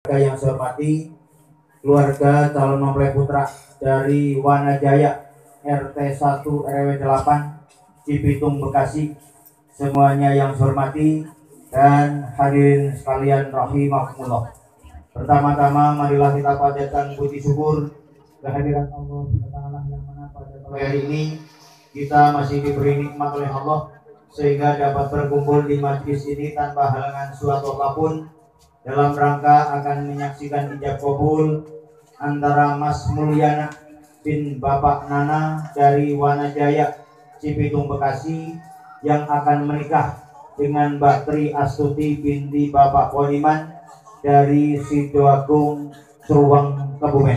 Yang saya hormati keluarga calon mempelai putra dari Wanajaya RT 1 RW 8 Cibitung Bekasi, semuanya yang saya hormati dan hadirin sekalian rahimakumullah. Pertama-tama marilah kita panjatkan puji syukur kehadiran Allah SWT yang mana pada hari ini kita masih diberi nikmat oleh Allah sehingga dapat berkumpul di majlis ini tanpa halangan suatu apapun dalam rangka akan menyaksikan ijab kabul antara Mas Mulyana bin Bapak Nana dari Wanajaya Cibitung Bekasi yang akan menikah dengan Mbak Tri Astuti binti Bapak Poniman dari Sidoagung Seruang Kebumen.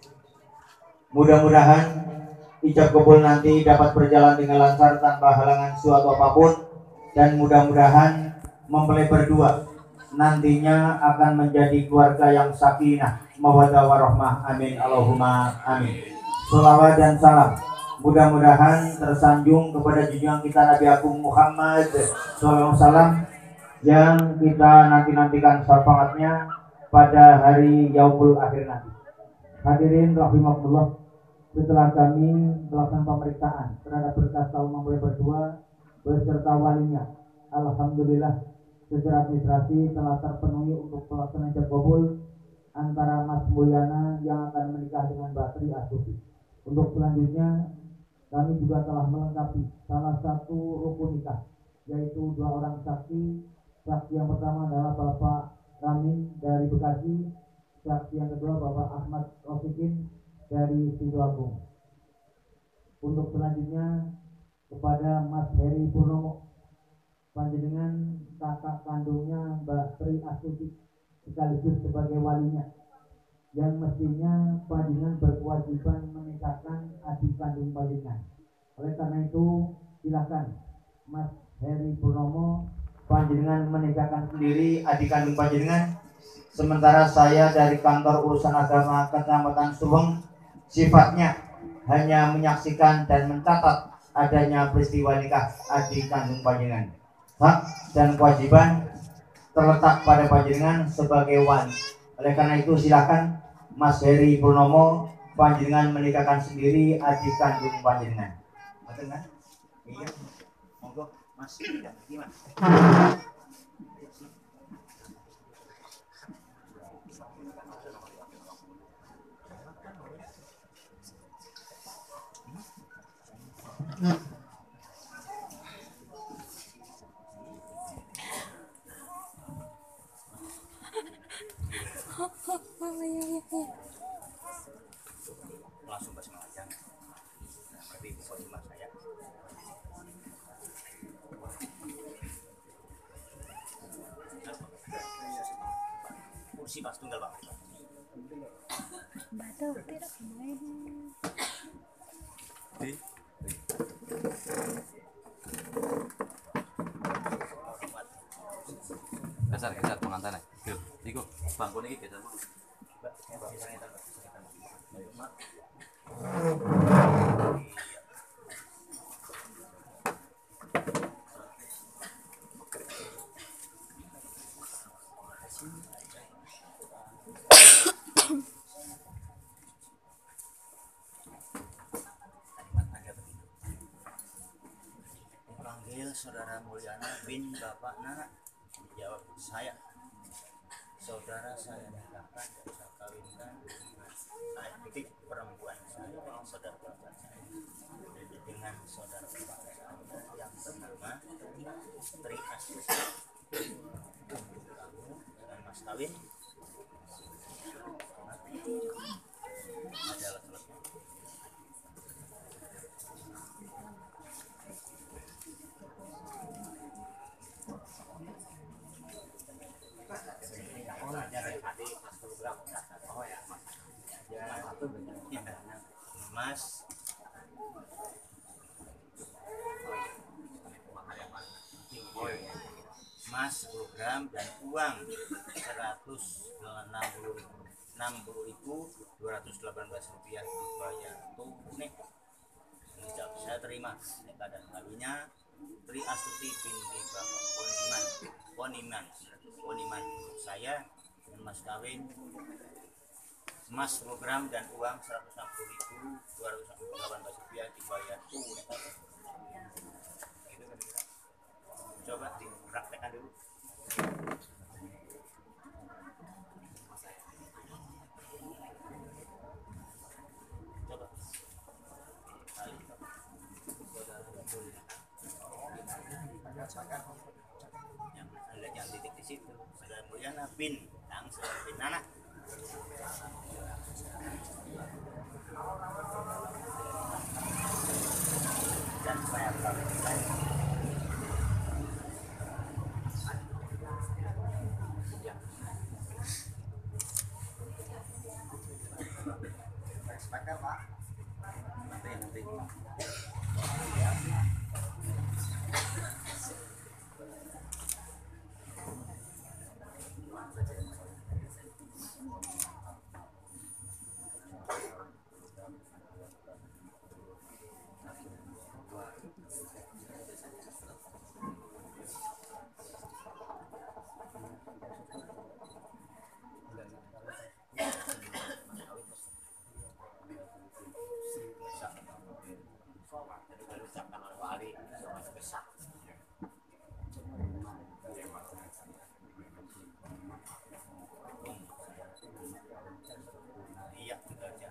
Mudah-mudahan ijab kabul nanti dapat berjalan dengan lancar tanpa halangan suatu apapun, dan mudah-mudahan mempelai berdua nantinya akan menjadi keluarga yang sakinah mawaddah warahmah. Amin Allahumma amin. Sholawat dan salam mudah-mudahan tersanjung kepada junjungan kita Nabi Agung Muhammad sallallahu alaihi wasallam yang kita nanti-nantikan syafaatnya pada hari yaumul akhir nanti. Hadirin rahimakumullah, setelah kami melakukan pemeriksaan terhadap berkas calon mempelai berdua beserta walinya, alhamdulillah secara administrasi telah terpenuhi untuk pelaksanaan ijab kabul antara Mas Mulyana yang akan menikah dengan Mbak Tri Astuti. Untuk selanjutnya kami juga telah melengkapi salah satu rukun nikah, yaitu 2 orang saksi. Saksi yang pertama adalah Bapak Ramin dari Bekasi, saksi yang kedua Bapak Ahmad Rosikin dari Sidoagung. Untuk selanjutnya kepada Mas Heri Purnomo, panjenengan kakak kandungnya Mbak Tri Astuti sekaligus sebagai walinya, yang mestinya panjenengan berkewajiban menikahkan adik kandung panjenengan. Oleh karena itu silakan Mas Heri Purnomo, panjenengan menikahkan sendiri adik kandung panjenengan, sementara saya dari kantor urusan agama Kecamatan Suweng sifatnya hanya menyaksikan dan mencatat adanya peristiwa nikah adik kandung panjenengan. Hak dan kewajiban terletak pada panjenengan sebagai wali. Oleh karena itu silakan Mas Heri Purnomo, panjenengan menikahkan sendiri adik kandung panjenengan. Betul kan? Iya. Monggo Mas, gimana? Langsung pas ngajang. Lebih bisa cuma saya. Kursi pas tunggal Pak. Batal tidak main. Geser pengantin ya. Iku bangku ini geser. Panggil Saudara Mulyana bin Bapak Nana. Jawab saya. Saudara saya nikahkan dan saya kawinkan dengan titik perempuan saya, saudara bapak saya, dengan saudara bapak saya yang bernama Tri Astuti. Kamu dengan mas kawin adalah selesai. Mas Mas program dan uang 160.218 rupiah dibayar tunai. Saya terima nikah dan kawinnya Tri Astuti binti Bapak Poniman. Poniman untuk saya dengan mas kawin emas 10 gram dan uang 160.218 rupiah dibayar tunai. Itu kira-kira. Coba dipraktekkan dulu. Coba. Yang titik di situ. Saudara Mulyana bin langsung bin Nana. Dan saya sepakat Pak. Nanti. Iya, gitu aja.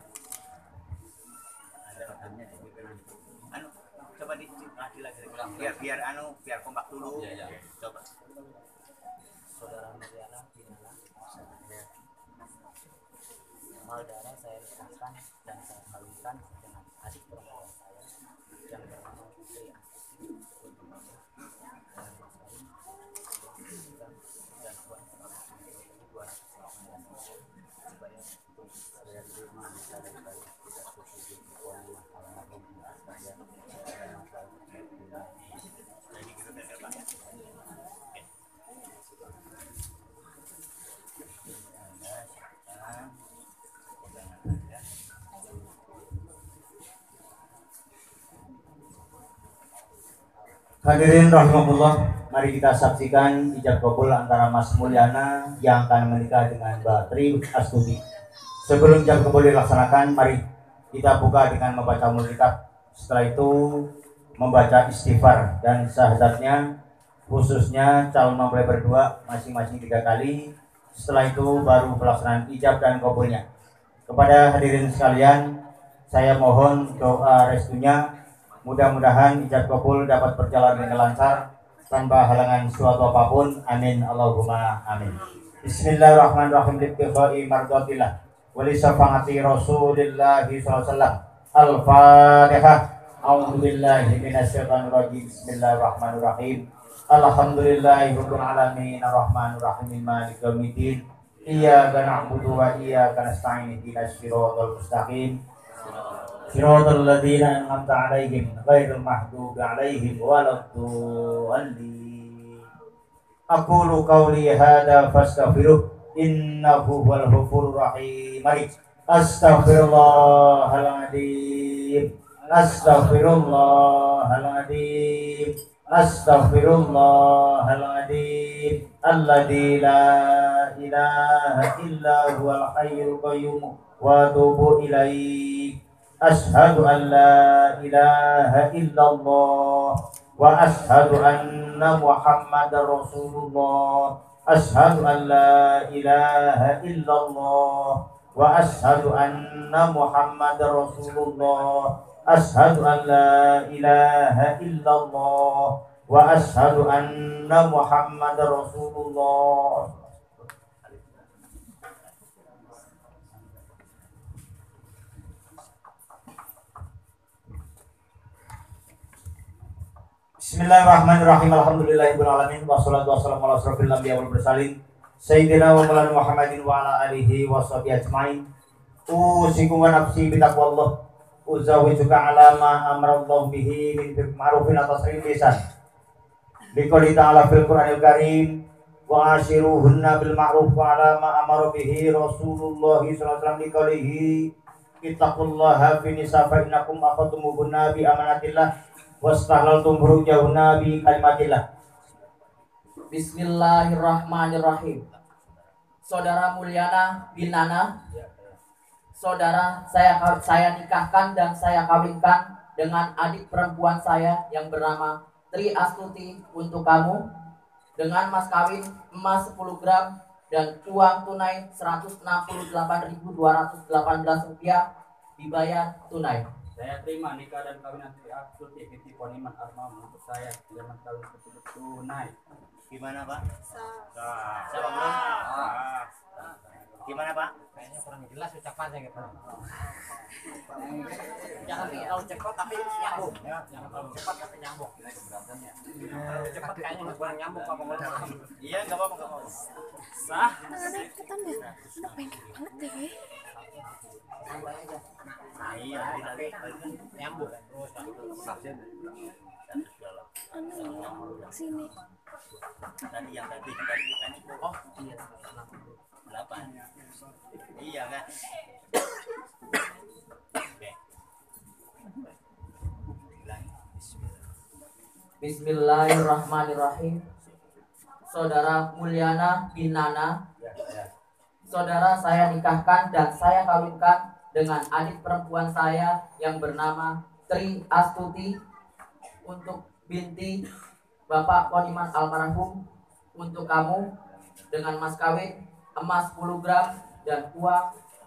Anu, coba dilatih lagi. Biar kompak dulu. Iya. Coba. Saudara Mulyana Binala, amal darah saya nikahkan dan saya kawinkan dengan adik perempuan saya yang bernama Putri Astuti dan Mas Karim dan uang 218 dibayar Saya terima nikah dan kawin tidak setuju uang almarhum saya. Jadi gitu kan Pak. Oke. Hadirin rahimahullah, mari kita saksikan ijab kabul antara Mas Mulyana yang akan menikah dengan Mbak Tri Astuti. Sebelum ijab kabul dilaksanakan, mari kita buka dengan membaca mulkitab. Setelah itu membaca istighfar dan syahadatnya, khususnya calon mempelai berdua masing-masing 3 kali. Setelah itu baru pelaksanaan ijab dan kabulnya. Kepada hadirin sekalian, saya mohon doa restunya. Mudah-mudahan ijab kabul dapat berjalan dengan lancar tanpa halangan suatu apapun. Amin Allahumma amin. Bismillahirrahmanirrahim. Liqtiqai mardatillah wa li syafaati Rasulillah sallallahu alaihi wasallam. Al-Fatihah. A'udzu billahi minasyaitonir rajim. Bismillahirrahmanirrahim. Alhamdulillahirabbil alamin arrahmanir rahim maliki yaumiddin. Iyyaka na'budu wa iyyaka nasta'in ihdinas siratal mustaqim. Siratal ladzina an'amta 'alaihim ghairil maghdubi 'alaihim waladdallin. Aqulu qawli hadza fastaghfiruh innahu huwal ghafurur rahim. Astaghfirullahaladzim. Astaghfirullahaladzim. Astaghfirullahaladzim. Alladzi la ilaha illa huwal hayyul qayyum wa atubu ilaih. Ashhadu an la ilaha illallah wa ashhadu anna Muhammadar Rasulullah. Ashhadu an la ilaha illallah wa ashhadu anna Muhammadar Rasulullah. Ashhadu an la ilaha illallah wa ashhadu anna Muhammadar Rasulullah. Bismillahirrahmanirrahim. Alhamdulillahirabbil alamin wassalatu wassalamu ala asyrofil anbiya'i wal mursalin sayyidina wa maulana Muhammadin wa ala alihi washabihi ajmain. Usikum wa nafsi bitaqwallah. Uzawijuka ala ma amarallahu bihi min ma'rufin atas rintisan. Liqouli ta'ala fil Qur'anil Karim wa ashiruhunna bil ma'ruf wa ala ma amara bihi Rasulullah sallallahu alaihi wasallam liqoulihi ittaqullaha fi nisa fa innakum akhadtumuhunna bi amanatillah wastahlaltum furujahunna bi kalimatillah. Bismillahirrahmanirrahim. Saudara Mulyana bin Nana. Saudara, saya nikahkan dan saya kawinkan dengan adik perempuan saya yang bernama Tri Astuti untuk kamu dengan mas kawin emas 10 gram dan uang tunai Rp168.218 dibayar tunai. Saya terima nikah dan kawinan Tri Astuti binti Poniman almarhum untuk saya dengan mas kawin tersebut tunai. Gimana Pak? Sah. Siapa belum? Gimana Pak? Kayaknya kurang jelas ucapannya gitu. Jangan terlalu cepat tapi nyambung. Jangan terlalu cepat tapi nyambung. Terlalu cepat kayaknya kurang nyambung apa ngomong. Iya, enggak apa-apa. Sah. Anak ikutan deh. Anak pengen banget deh. Iya, Tapi nyambung. Anak sini. tadi yang tadi bukan itu. Oh iya. 8. Iya kan? Bismillahirrahmanirrahim. Saudara Mulyana bin Nana. Saudara, saya nikahkan dan saya kawinkan dengan adik perempuan saya yang bernama Tri Astuti untuk binti Bapak Poniman almarhum untuk kamu dengan mas kawin emas 10 gram dan uang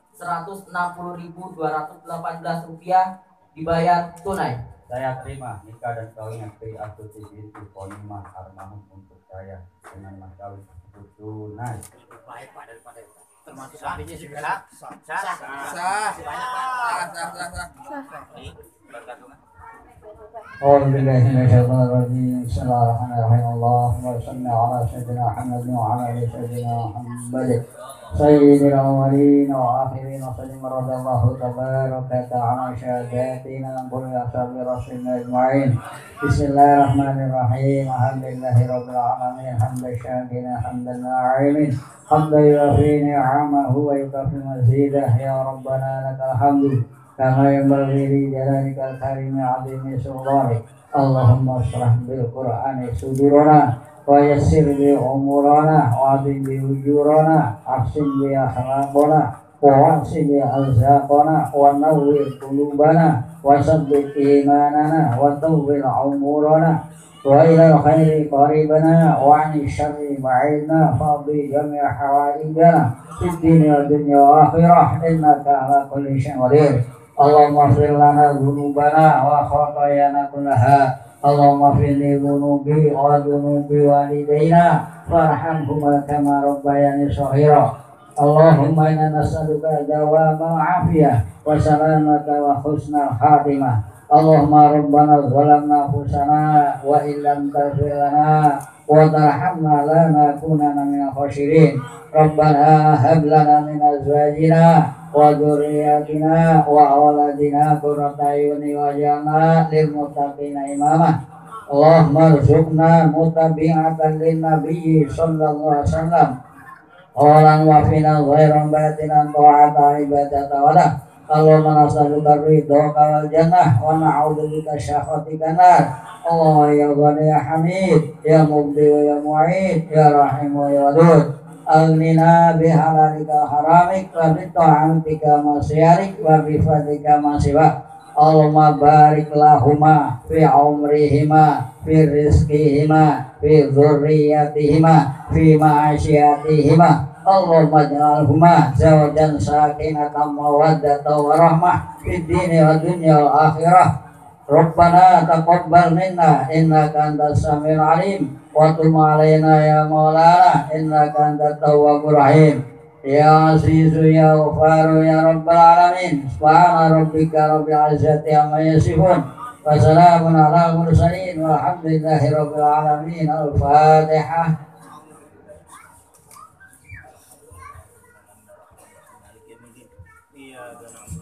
Rp160.218 dibayar tunai. Saya terima nikah dan kawinan Tri Astuti binti Poniman almarhum untuk saya dengan mas kawin tersebut tunai. Baik Pak, daripada termasuk sapinya juga sah. أعوذ بالله من الشيطان الرجيم بسم الله الرحمن الرحيم اللهم صل على سيدنا محمد وعلى آل سيدنا محمد سيد الأولين والآخرين وسلم رضي الله تبارك وتعالى عن شهاداتنا كل أصحاب رسولنا أجمعين بسم الله الرحمن الرحيم الحمد لله رب العالمين حمد الشاكرين حمد الناعمين حمد يوفي نعمه ويكفي مزيده يا ربنا لك الحمد كما ينبغي لجلالك الكريم عظيم سلطانك اللهم اشرح بالقرآن صدورنا ويسر بأمورنا وعظم بوجورنا أحسن بأخلاقنا ووسع بأرزاقنا ونور قلوبنا وثبت إيماننا وطول عمرنا وإلى الخير قريبنا وعن الشر بعيدنا فاقضي جميع حوائجنا في الدين والدنيا والآخرة إنك على كل شيء قدير اللهم اغفر لنا ذنوبنا وخطايانا كلها اللهم اغفر لي ذنوبي وذنوب والدينا وارحمهما كما ربياني صغيرا اللهم إنا نسألك دوام العافية وسلامة وحسن الخاتمة اللهم ربنا ظلمنا أنفسنا وإن لم تغفر لنا وترحمنا لنكونن من الخاسرين ربنا هب لنا من أزواجنا وذرياتنا وأولادنا قرة أعين واجعلنا للمتقين إماما اللهم ارزقنا متبعة للنبي صلى الله عليه وسلم قولا وفينا ظاهرا باطنا طاعة عبادة وله اللهم نسألك رضاك والجنة ونعوذ بك شخطك النار الله يا غني يا حميد يا مبدي ويا معيد يا رحيم ويا ودود أغننا بحلالك وحرامك وبطاعتك ومعصيتك وبفضلك ما سواك اللهم بارك لهما في عمرهما في رزقهما في ذريتهما في معاشياتهما اللهم اجعلهما زوجا ساكنة مودة ورحمة في الدين والدنيا والآخرة ربنا تقبل منا إنك أنت السميع العليم وتب علينا يا مولانا إنك أنت التواب الرحيم يا عزيز يا غفار يا رب العالمين سبحان ربك رب العزة عما يصفون وسلام على المرسلين والحمد لله رب العالمين الفاتحة Iya,